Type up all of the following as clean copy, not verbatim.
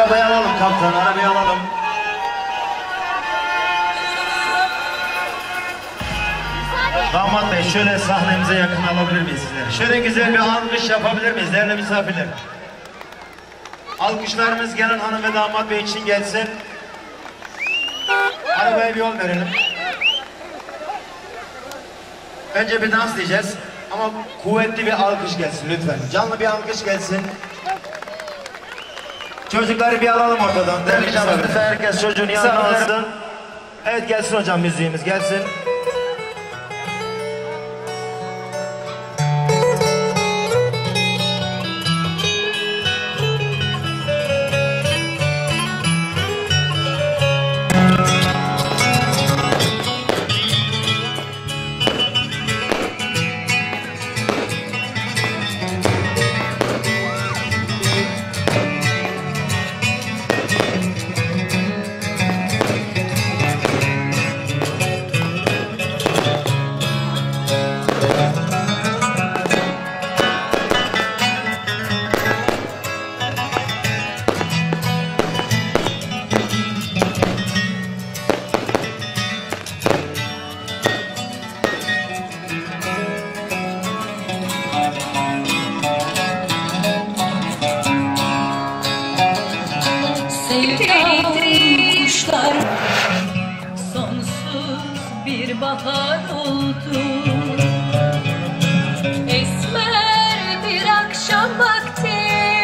Arabayı alalım kaptan, arabayı alalım. Damat Bey, şöyle sahnemize yakın alabilir miyiz sizleri? Şöyle güzel bir alkış yapabilir miyiz değerli misafirler? Alkışlarımız gelen hanım ve damat bey için gelsin. Arabaya bir yol verelim. Önce bir dans diyeceğiz ama kuvvetli bir alkış gelsin lütfen. Canlı bir alkış gelsin. Çocukları bir alalım ortadan. Değerli misafirler, herkes çocuğunu yanına alsın. Evet, gelsin hocam, müziğimiz gelsin. Kuşlar sonsuz bir bahar oldu. Esmer bir akşam vakti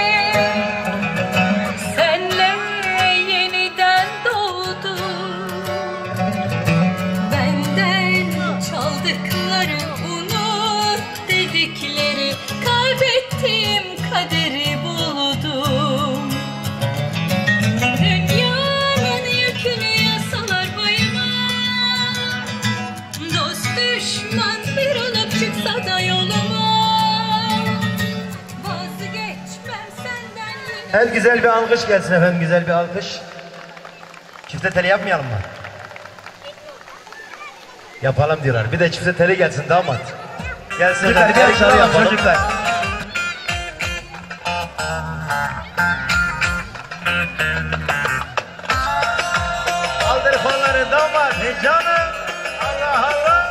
senle yeniden doğdu. Benden çaldıkları, unut dedikleri, kaybettiğim kaderi buldum. Evet, güzel bir alkış gelsin efendim, güzel bir alkış. Çifte teli yapmayalım mı? Yapalım diyorlar. Bir de çifte teli gelsin damat. Gelsin efendim, yarışları yapalım. Çocuklar. Kaldır kolları damat, heyecanı. Allah Allah.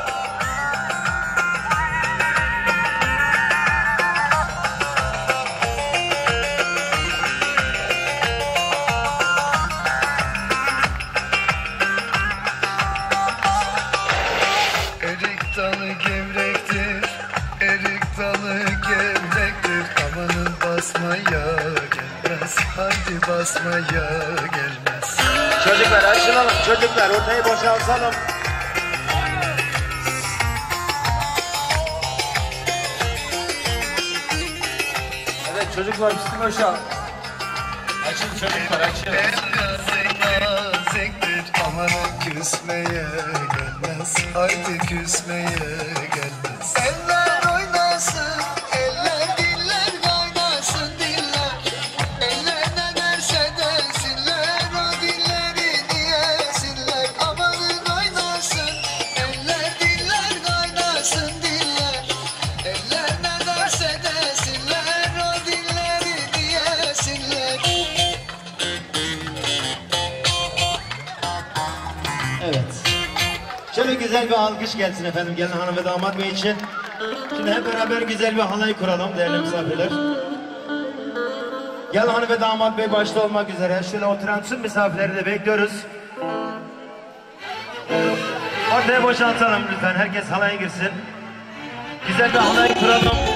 Erik dalı gevrektir, erik dalı gevrektir. Amanın basmaya gelmez, hadi basmaya gelmez. Çocuklar açılalım, çocuklar ortayı boşaltalım. Evet çocuklar, üstü boşal. Açın çocuklar, açın. Naziktir, amanın küsmeye gelmez, haydi küsmeye gelmez. Eller oynasın, eller diller kaynasın diller. Eller ne derse desinler, o dilleri diyesinler. Amanın oynasın, eller diller kaynasın diller. Eller ne derse desinler, o dilleri diyesinler. Evet. Şöyle güzel bir alkış gelsin efendim gelin hanım ve damat bey için. Şimdi hep beraber güzel bir halay kuralım değerli misafirler. Gelin hanım ve damat bey başta olmak üzere şöyle oturan tüm misafirleri de bekliyoruz. Ortaya boşaltalım lütfen, herkes halaya girsin. Güzel bir halay kuralım.